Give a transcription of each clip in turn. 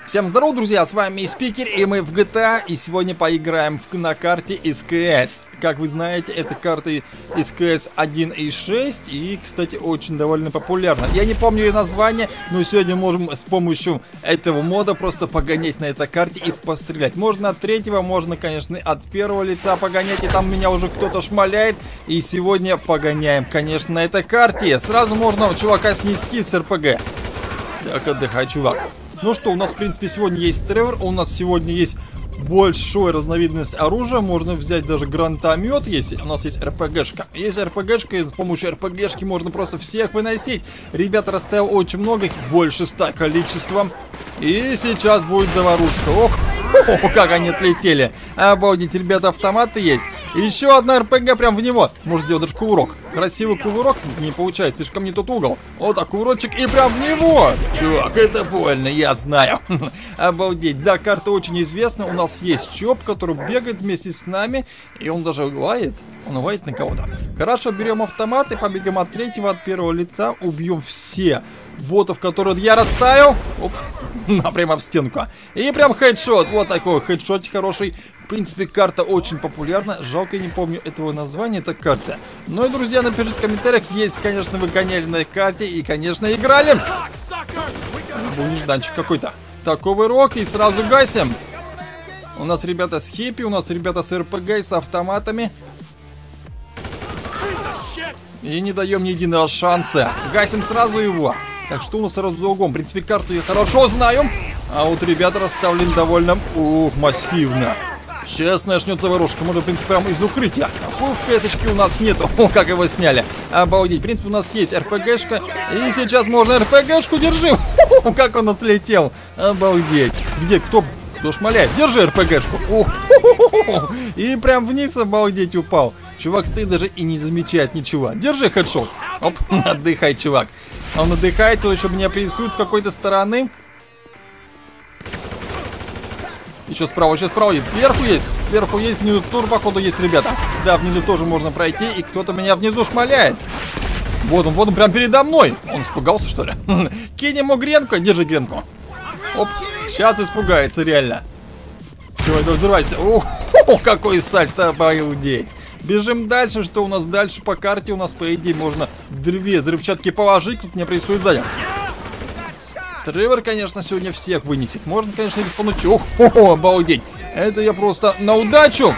Всем здорово, друзья, с вами Спикер, и мы в GTA, и сегодня поиграем на карте СКС. Как вы знаете, это карта СКС 1.6, и, кстати, очень довольно популярна. Я не помню ее название, но сегодня можем с помощью этого мода просто погонять на этой карте и пострелять. Можно от третьего, можно, конечно, от первого лица погонять, и там меня уже кто-то шмаляет, и сегодня погоняем, конечно, на этой карте. Сразу можно чувака снести с РПГ. Так, отдыхай, чувак. Ну что, у нас, в принципе, сегодня есть Тревор, у нас сегодня есть большая разновидность оружия, можно взять даже гранатомет, если у нас есть РПГшка. Есть РПГшка, и с помощью РПГшки можно просто всех выносить. Ребята, расставил очень много, их больше 100 количеством. И сейчас будет заварушка. Ох, как они отлетели. Обалдеть, ребята, автоматы есть. Еще одна РПГ прям в него. Может сделать даже кувырок. Красивый кувырок не получается, слишком не тот угол. Вот так, кувырочек и прям в него. Чувак, это больно, я знаю. Обалдеть. Да, карта очень известна. У нас есть Чоп, который бегает вместе с нами. И он даже лает. Он лает на кого-то. Хорошо, берем автомат и побегаем от третьего, от первого лица. Убьем все ботов, которые я расставил. Оп. Прямо в стенку. И прям хедшот. Вот такой хедшот хороший. В принципе, карта очень популярна. Жалко, я не помню этого названия, это карта. Ну и, друзья, напишите в комментариях, есть, конечно, вы гоняли на карте и, конечно, играли. Был нежданчик какой-то. Такой рок и сразу гасим. У нас ребята с хиппи, у нас ребята с РПГ, с автоматами. И не даем ни единого шанса. Гасим сразу его. Так, что у нас сразу за углом? В принципе, карту я хорошо знаю. А вот ребята расставлены довольно, массивно. Сейчас начнется заварушка. Можно, в принципе, прямо из укрытия. Такой в КС-очке у нас нету. О, как его сняли. Обалдеть. В принципе, у нас есть РПГшка. И сейчас можно РПГшку держим. Как он отлетел. Обалдеть. Где? Кто шмаляет? Держи РПГшку. И прям вниз, обалдеть, упал. Чувак стоит даже и не замечает ничего. Держи хедшот. Оп, отдыхай, чувак. Он отдыхает, тут еще меня прессует с какой-то стороны. Еще справа есть. Сверху есть, внизу тоже, походу, есть, ребята. Да, внизу тоже можно пройти, и кто-то меня внизу шмаляет. Вот он прям передо мной. Он испугался, что ли? Кинь ему гренку, держи гренку. Оп, сейчас испугается, реально. Давай, взрывайся. О, какой сальто, обалдеть. Бежим дальше, что у нас дальше по карте? У нас, по идее, можно две взрывчатки положить, тут меня прессует сзади. Тревор, конечно, сегодня всех вынесет. Можно, конечно, респануть. Обалдеть. Это я просто на удачу.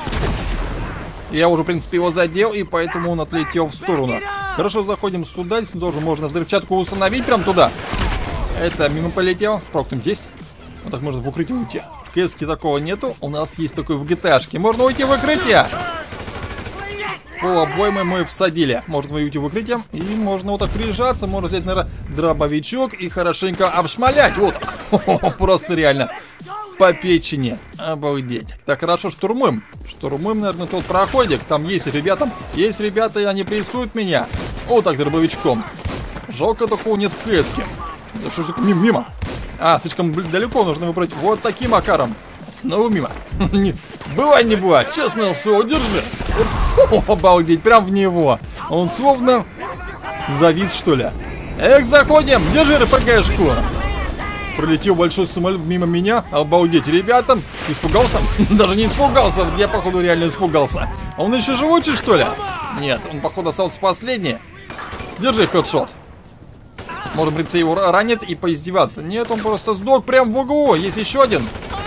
Я уже, в принципе, его задел, и поэтому он отлетел в сторону. Хорошо, заходим сюда. Здесь тоже можно взрывчатку установить прям туда. Это мимо полетел. Справа кто-нибудь есть? Вот так можно в укрытие уйти. В КС-ке такого нету. У нас есть такой в GTA-шке. Можно уйти в укрытие. Пол обоймы мы всадили. Можно уйти в укрытие. И можно вот так прижаться. Можно взять, наверное, дробовичок и хорошенько обшмалять. Вот так. Просто реально. По печени. Обалдеть. Так, хорошо, штурмуем. Штурмуем, наверное, тот проходик. Там есть ребята. Есть ребята, и они прессуют меня. Вот так, дробовичком. Жалко, такого нет в КС-ке. Да что же мимо? Слишком далеко нужно выбрать вот таким макаром. Снова мимо. Бывай не бывает. Честно, все, держи. Обалдеть, прям в него. Он словно завис, что ли. Эх, заходим. Держи РПГшку. Пролетел большой самолет мимо меня. Обалдеть, ребята. Испугался? Даже не испугался. Я, походу, реально испугался. А он еще живучий, что ли? Нет, он, походу, остался последний. Держи хедшот. Может быть, его ранит и поиздеваться. Нет, он просто сдох прям в углу. Есть еще один.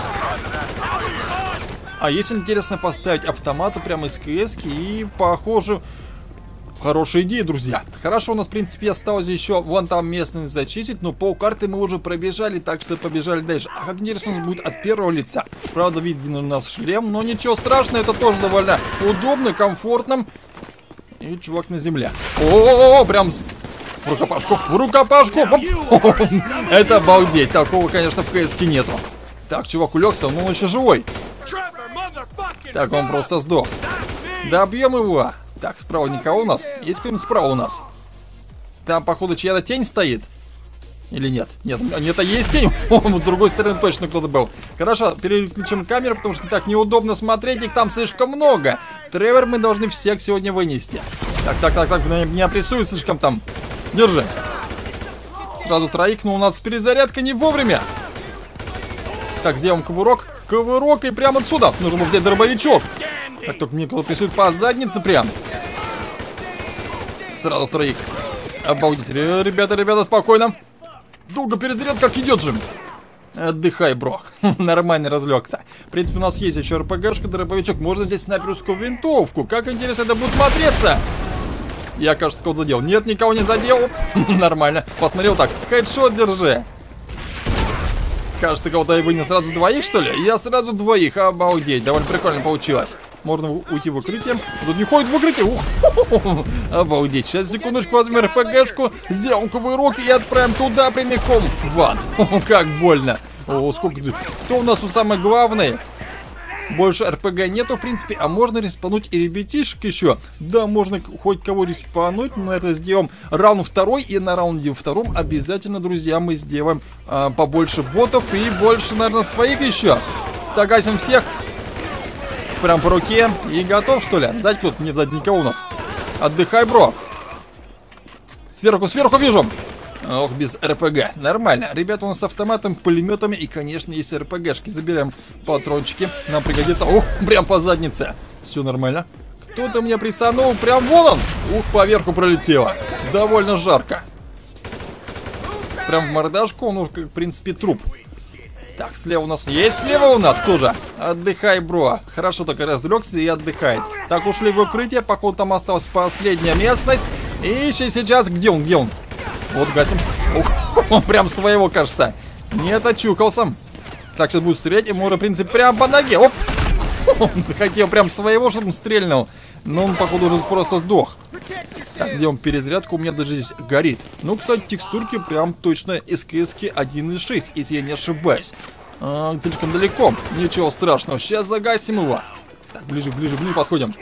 А если интересно поставить автоматы прямо из КС-ки, и, похоже, хорошая идея, друзья. Хорошо, у нас, в принципе, осталось еще вон там местность зачистить, но полкарты мы уже пробежали, так что побежали дальше. А как интересно, у нас будет от первого лица. Правда, видно у нас шлем, но ничего страшного, это тоже довольно удобно, комфортно. И чувак на земле. О, прям в рукопашку, в рукопашку. Это обалдеть, такого, конечно, в КС-ке нету. Так, чувак улегся, но он еще живой. Так, он просто сдох. Добьем его. Так, справа никого у нас? Есть кто-нибудь справа у нас? Там, походу, чья-то тень стоит. Или нет? Нет, это есть тень. Вот с другой стороны точно кто-то был. Хорошо, переключим камеру, потому что так неудобно смотреть, их там слишком много. Тревор мы должны всех сегодня вынести. Так, меня прессуют слишком там. Держи. Сразу троих, но у нас перезарядка не вовремя. Так, сделаем кувырок. Кувырок и прямо отсюда. Нужно взять дробовичок. Так, только мне кто-то прессует по заднице прям. Сразу троих. Обалдеть. Ребята, спокойно. Долго перезарядка как идет же. Отдыхай, бро. Нормально разлегся. В принципе, у нас есть еще РПГшка, дробовичок. Можно взять снайперскую винтовку. Как интересно это будет смотреться. Я, кажется, кого-то задел. Нет, никого не задел. Нормально. Посмотрел так. Хедшот держи. Кажется, кого-то я вынес сразу двоих, что ли? Я сразу двоих. Обалдеть. Довольно прикольно получилось. Можно уйти в укрытие. Тут не ходит в укрытие. Ух. Обалдеть. Сейчас, секундочку, возьмем РПГшку, сделаем кувырок и отправим туда прямиком в ад. Как больно. О, сколько тут. Кто у нас тут самый главный? Больше РПГ нету, в принципе, а можно респануть и ребятишек еще. Да, можно хоть кого респануть, но это сделаем раунд второй, и на раунде втором обязательно, друзья, мы сделаем побольше ботов и больше, наверное, своих еще. Так, гасим всех. Прям по руке. И готов, что ли? Сзади тут? Нет, сзади никого у нас. Отдыхай, бро. Сверху вижу. Ох, без РПГ. Нормально. Ребята у нас с автоматом, пулеметами и, конечно, есть РПГшки. Заберем патрончики. Нам пригодится. Ох, прям по заднице. Все нормально. Кто-то меня присанул. Прям вон он. Ух, поверху пролетело. Довольно жарко. Прям в мордашку. Он, в принципе, труп. Так, слева у нас есть. Слева у нас тоже. Отдыхай, бро. Хорошо так разлегся и отдыхает. Так, ушли в укрытие. Походу, там осталась последняя местность. И сейчас... Где он? Вот, гасим. Ух, он прям своего, кажется. Нет, очукался. Так, сейчас будет стрелять. И можно, в принципе, прям по ноге. Оп. Он хотел прям своего, чтобы он стрельнул. Но он, походу, уже просто сдох. Так, сделаем перезарядку. У меня даже здесь горит. Ну, кстати, текстурки прям точно СКС-ки 1.6, если я не ошибаюсь. Слишком далеко. Ничего страшного. Сейчас загасим его. Так, ближе подходим.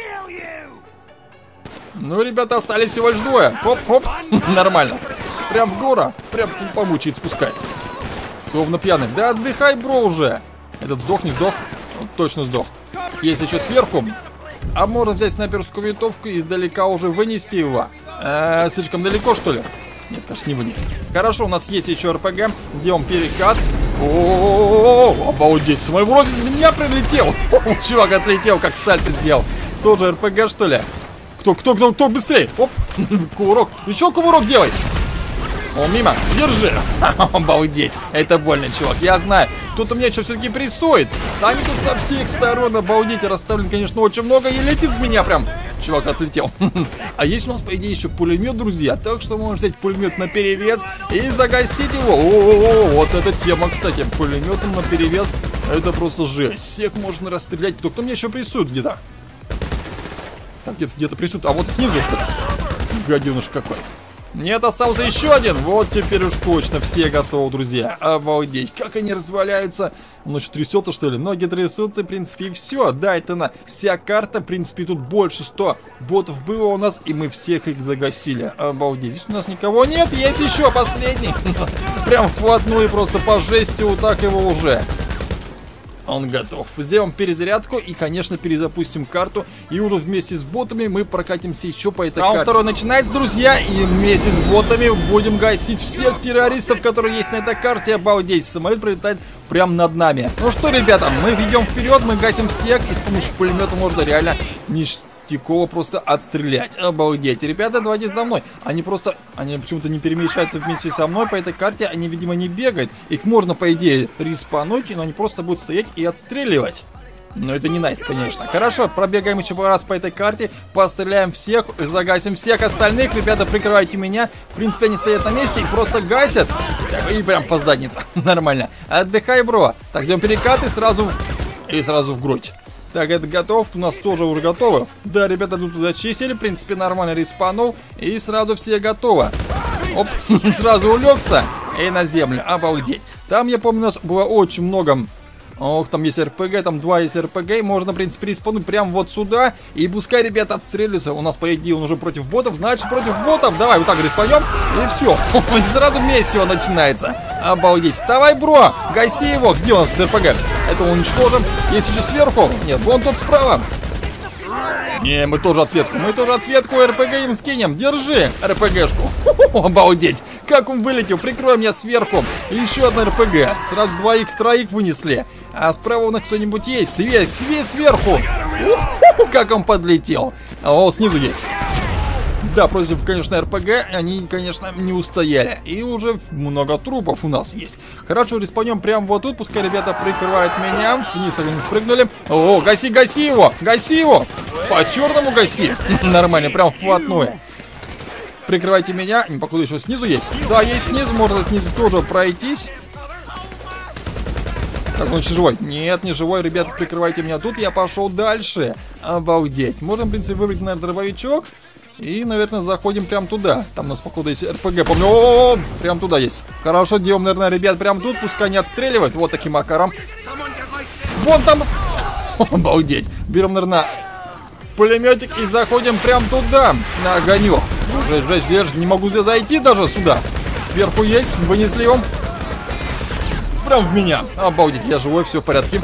Ну, ребята, остались всего лишь двое. Хоп. Нормально. Прям в гора. Прям помучает спускай. Словно пьяный. Да отдыхай, бро, уже. Этот сдох, не сдох? Он точно сдох. Есть еще сверху. А можно взять снайперскую винтовку и издалека уже вынести его. Слишком далеко, что ли? Нет, конечно, не вынес. Хорошо, у нас есть еще РПГ. Сделаем перекат. О-о-о-о, обалдеть. Смотри, вроде меня прилетел. Чувак отлетел, как сальто сделал. Тоже РПГ, что ли? Кто быстрее? Оп, кувырок. Еще кувырок делай. О, мимо. Держи. Обалдеть. Это больно, чувак. Я знаю. Кто-то меня что все-таки прессует. Они тут со всех сторон, обалдеть. Расставлен, конечно, очень много. И летит в меня прям. Чувак отлетел. А есть у нас, по идее, еще пулемет, друзья. Так что можно взять пулемет на перевес и загасить его. О-о-о, вот эта тема, кстати. Пулеметом на перевес. Это просто жесть. Всех можно расстрелять. Кто меня еще прессует где-то? Так, где-то прессует. А вот снизу, что ли? Гаденыш какой. Нет, остался еще один. Вот теперь уж точно все готовы, друзья. Обалдеть, как они разваляются. Он еще трясется, что ли? Ноги трясутся, в принципе, и все. Да, это на вся карта. В принципе, тут больше 100 ботов было у нас, и мы всех их загасили. Обалдеть, здесь у нас никого нет. Есть еще последний. Прям вплотную, просто по жести, вот так его уже. Он готов. Сделаем перезарядку и, конечно, перезапустим карту. И уже вместе с ботами мы прокатимся еще по этой карте. Раунд второй начинается, друзья. И вместе с ботами будем гасить всех террористов, которые есть на этой карте. Обалдеть, самолет пролетает прямо над нами. Ну что, ребята, мы ведем вперед, мы гасим всех. И с помощью пулемета можно реально ништяково просто отстрелять. Обалдеть. Ребята, давайте за мной. Они почему-то не перемещаются вместе со мной по этой карте. Они, видимо, не бегают. Их можно, по идее, респануть, но они просто будут стоять и отстреливать. Но это не найс, конечно. Хорошо, пробегаем еще раз по этой карте. Постреляем всех, загасим всех остальных. Ребята, прикрывайте меня. В принципе, они стоят на месте и просто гасят. И прям по заднице. Нормально. Отдыхай, бро. Так, сделаем перекат и сразу в грудь. Так, это готов, у нас тоже уже готовы. Да, ребята, тут зачистили, в принципе, нормально респанул. И сразу все готовы. Оп, сразу улегся и на землю, обалдеть. Там, я помню, у нас было очень много. Ох, там есть РПГ, там 2 есть РПГ. Можно, в принципе, респануть прямо вот сюда. И пускай ребята отстреливаются. У нас, по идее, он уже против ботов. Значит, против ботов. Давай, вот так респанем. И все. И сразу месиво начинается. Обалдеть. Вставай, бро. Гаси его. Где у нас РПГ? Это уничтожим. Есть еще сверху. Нет, вон тот справа. Не, мы тоже ответку РПГ им скинем. Держи РПГшку. Обалдеть. Как он вылетел, прикрой меня сверху. Еще одна РПГ. Сразу троих вынесли. А справа у нас кто-нибудь есть? Связь сверху. Как он подлетел. О, снизу есть. Да, против, конечно, РПГ они, конечно, не устояли. И уже много трупов у нас есть. Хорошо, респанем прямо вот тут. Пускай ребята прикрывают меня. Вниз они спрыгнули. О, гаси его! Гаси его! По-черному гаси! Нормально, прям вплотную. Прикрывайте меня. Походу еще снизу есть. Да, есть снизу. Можно снизу тоже пройтись. Так, он еще живой. Нет, не живой. Ребята, прикрывайте меня тут. Я пошел дальше. Обалдеть. Можем, в принципе, выбрать, наверное, дробовичок. И, наверное, заходим прям туда. Там у нас, походу, есть РПГ. Помню, о-о-о, прям туда есть. Хорошо, делаем, наверное, ребят, прям тут. Пускай не отстреливают. Вот таким макаром. Вон там. Обалдеть. Берем, наверное, пулеметик и заходим прям туда. На огонек. Жесть, не могу зайти даже сюда. Сверху есть, вынесли его. Прям в меня. Обалдеть, я живой, все в порядке.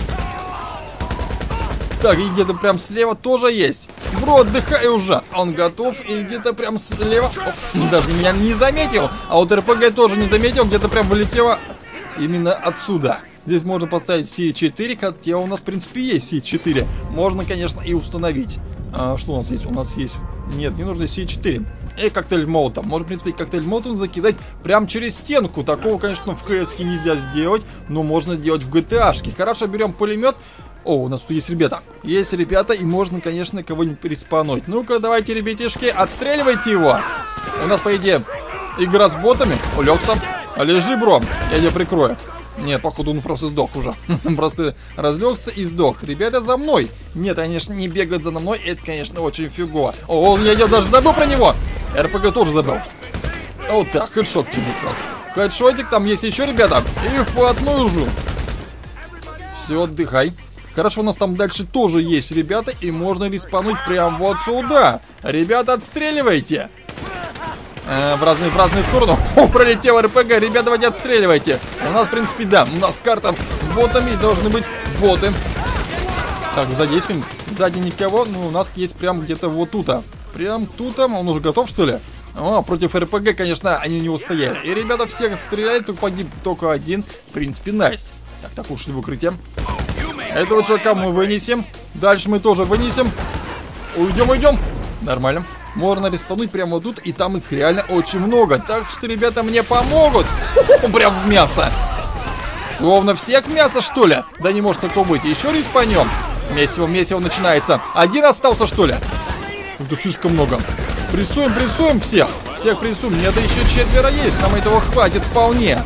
Так, и где-то прям слева тоже есть. Бро, отдыхай уже. Он готов. И где-то прям слева... Оп, даже меня не заметил. А вот РПГ тоже не заметил. Где-то прям вылетело именно отсюда. Здесь можно поставить С4, хотя у нас, в принципе, есть С4. Можно, конечно, и установить. Что у нас есть? У нас есть... Нет, не нужно С4. И коктейль молотом. Можно, в принципе, коктейль молотом закидать прям через стенку. Такого, конечно, в КС нельзя сделать. Но можно сделать в GTA-шке. Хорошо, берем пулемет. О, у нас тут есть ребята. Есть ребята, и можно, конечно, кого-нибудь переспануть. Ну-ка, давайте, ребятишки, отстреливайте его. У нас, по идее, игра с ботами. Улегся. Лежи, бро, я тебя прикрою. Нет, походу, он просто сдох уже. Просто разлегся и сдох. Ребята, за мной. Нет, конечно, не бегают за мной. Это, конечно, очень фигово. О, я даже забыл про него. РПГ тоже забыл. Вот так, хедшот тебе сразу. Хедшотик, там есть еще, ребята. И вплотную уже. Все, отдыхай. Хорошо, у нас там дальше тоже есть ребята, и можно респануть прям вот сюда. Ребята, отстреливайте. В разные стороны. О, пролетел РПГ. Ребята, давайте отстреливайте. У нас, в принципе, да, у нас карта с ботами, должны быть боты. Так, задействуем. Сзади никого, но у нас есть прям где-то вот тут. Прям тут. Он уже готов, что ли? О, против РПГ, конечно, они не устояли. И ребята всех отстреляли, только погиб только один. В принципе, найс. Так, ушли в укрытие. Этого чувака мы вынесем. Дальше мы тоже вынесем. Уйдем. Нормально. Можно респануть прямо вот тут. И там их реально очень много. Так что ребята мне помогут. Прям в мясо. Словно всех в мясо, что ли? Да не может такого быть. Еще респанем. Месиво начинается. Один остался, что ли? Это слишком много. Прессуем всех. Всех прессуем. Нет, еще 4 есть. Нам этого хватит вполне.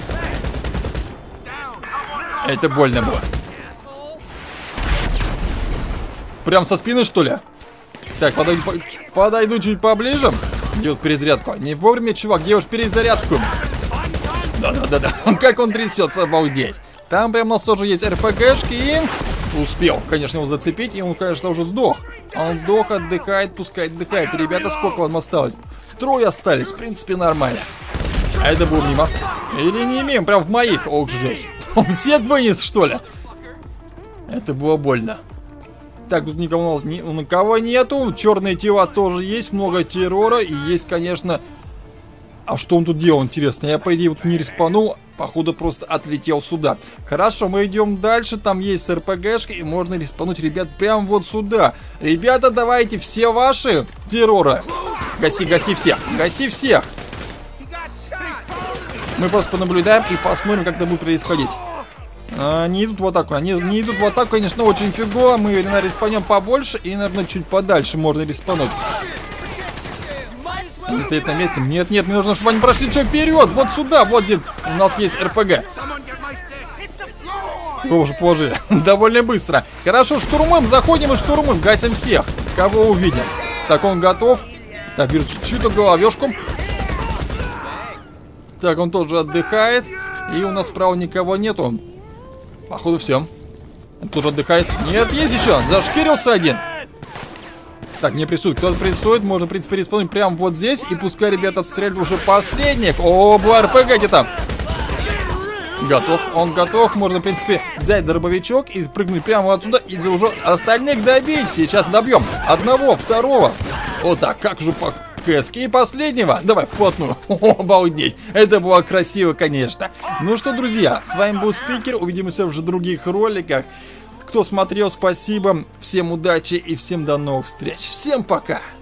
Это больно было. Прям со спины, что ли? Так, подойду чуть поближе. Делать перезарядку. Не вовремя, чувак, делаешь перезарядку. Да. Как он трясется, обалдеть. Там прям у нас тоже есть РПГшки. И успел, конечно, его зацепить. И он, конечно, уже сдох. Он сдох, отдыхает, пускай отдыхает. Ребята, сколько вам осталось? 3 остались, в принципе, нормально. А это было мимо. Или не имеем, прям в моих. Ох, жесть. Он все вынес, что ли? Это было больно. Так, тут никого у нас никого нету. Черные тела тоже есть. Много террора. И есть, конечно... А что он тут делал, интересно? Я, по идее, вот не респанул. Походу, просто отлетел сюда. Хорошо, мы идем дальше. Там есть РПГшка. И можно респануть, ребят, прямо вот сюда. Ребята, давайте все ваши терроры. Гаси всех. Гаси всех. Мы просто понаблюдаем и посмотрим, как это будет происходить. Они идут в атаку. Они не идут в атаку, конечно, очень фигово. Мы, наверное, респанем побольше. И, наверное, чуть подальше можно респануть. Они стоят на месте. Нет, мне нужно, чтобы они прошли чуть вперед. Вот сюда, вот где у нас есть РПГ. Вы уже положили. Довольно быстро. Хорошо, штурмуем, заходим и штурмуем. Гасим всех, кого увидим. Так, он готов. Так, беру чью-то головешку. Так, он тоже отдыхает. И у нас справа никого нету. Походу все. Он тоже отдыхает. Нет, есть еще. Зашкирился один. Так, не прессует. Кто-то прессует. Можно, в принципе, респаунить прямо вот здесь. И пускай ребята отстреливают уже последних. О, была РПГ где-то. Готов, он готов. Можно, в принципе, взять дробовичок и спрыгнуть прямо отсюда. И уже остальных добить. Сейчас добьем. Одного, второго. Вот так, как же по КС. И последнего. Давай, вплотную. Обалдеть. Это было красиво, конечно. Ну что, друзья, с вами был Спикер. Увидимся уже в других роликах. Кто смотрел, спасибо. Всем удачи и всем до новых встреч. Всем пока.